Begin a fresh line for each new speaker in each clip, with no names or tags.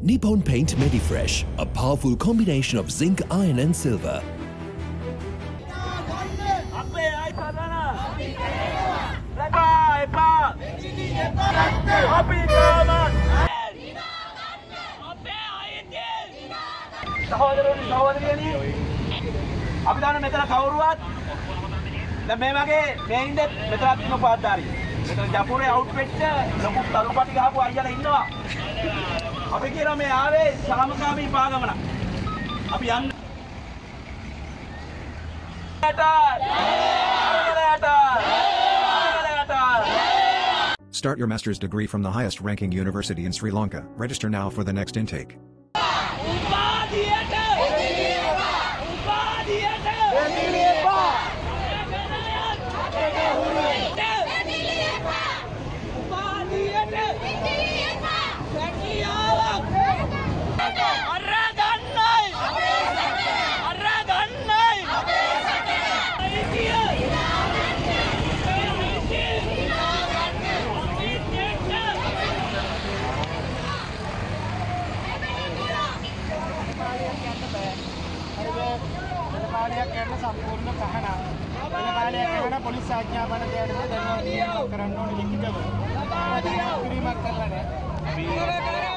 Nippon Paint Medifresh, a powerful combination of zinc, iron and silver.
සහෝදරයනි සහෝදරියනි අපි දන්න මෙතන කවුරුවත් දැන් මේ වගේ මේ ඉන්නේ මෙතනත් ඉන්න පාද්දාරි මෙතන ජපුරේ අවුට් වෙච්ච ලොකු තරුපටි ගහපු අයියලා ඉන්නවා අපි කියනවා මේ ආවේ සාමකාමී පාගමන අපි යන්න
Start your master's degree from the highest ranking university in Sri Lanka. Register now for the next intake.
සම්පූර්ණ පහන කාලයක් යන පොලිස් ආඥාපන දෙයටද දැනුම් කරන්න ඕනේ ලිඛිතව. කිරීමක් කරලා නැහැ.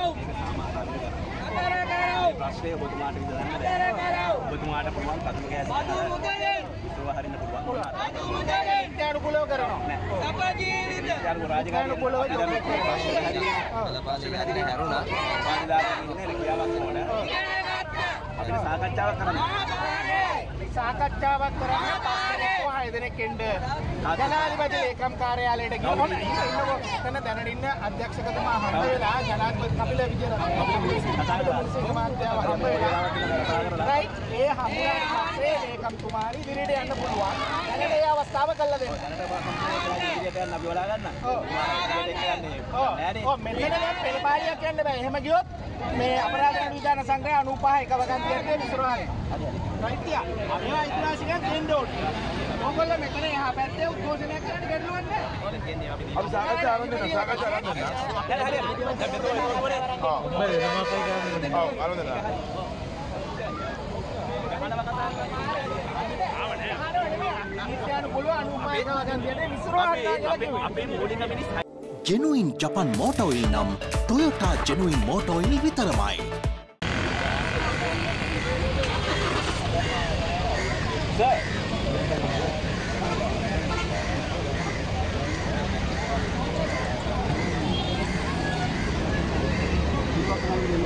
ප්‍රශ්නය ඔබතුමාට විතරක් නෑ. ඔබතුමාට පුළුවන් කතුම ගෑස් හරින්න පුළුවන්.
අනුකූලව කරනවා.
සපජීවිත. රාජකාරී අනුකූලව ප්‍රශ්න හැරුණා. වාදිදාගෙන ඉන්නේ ලිඛියාවක් ඕන. අපිට සාකච්ඡාවක් කරන්න.
සාකච්ඡාවක් කරන්න පස්සේ දෙනෙක් එන්න ජනාධිපති ලේකම් කාර්යාලයට ගිහින් එතන දැනට ඉන්න අධ්‍යක්ෂකතුමා හම්බ වෙලා ජනාධිපති කපිල විජේරත්න මහත්තයාව හම්බ වෙලා රයිට් ඒ හම්බුනාට පස්සේ ලේකම්තුමාරි ඉදිරියට යන්න පුළුවන් දැනට ඒ අවස්ථාව කළා දෙන්න
අපි බලා ගන්න
ඔව් මෙතන නම් පෙළපාලියක් යන්න බෑ එහෙම ගියොත් මේ අපරාධ විධාන සංග්‍රහය 95 එක වගන්තියට විසිරවන්නේ රයිට් යා ඒවා ඉතිහාසිකයෙන් දෙන්න ඕනේ ඕගොල්ලෝ මෙතන එහා පැත්තේ උද්ඝෝෂණයක් කරන්න බැරිලුවන් නෑ
අපි සාකච්ඡා ආරම්භ කරනවා සාකච්ඡා ආරම්භ කරනවා දැන් හරියට දැන් මෙතන ඉවරේ ඔව් බරේ නමකයි ගන්න ඔව් ආරම්භ කරනවා
Genuine Japan Motor Oil නම් Toyota Genuine Motor Oil විතරමයි.
සර්